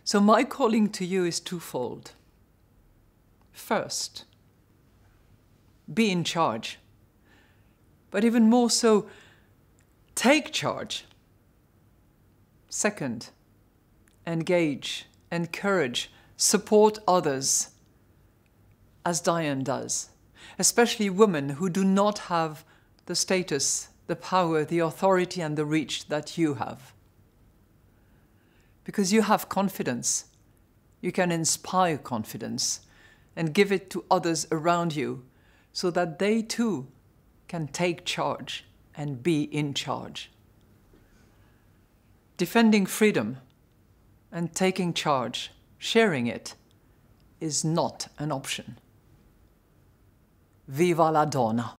So my calling to you is twofold. First, be in charge. But even more so, take charge. Second, engage, encourage, support others, as Diane does, especially women who do not have the status, the power, the authority and the reach that you have. Because you have confidence, you can inspire confidence and give it to others around you so that they too can take charge and be in charge. Defending freedom and taking charge, sharing it, is not an option. Viva la donna!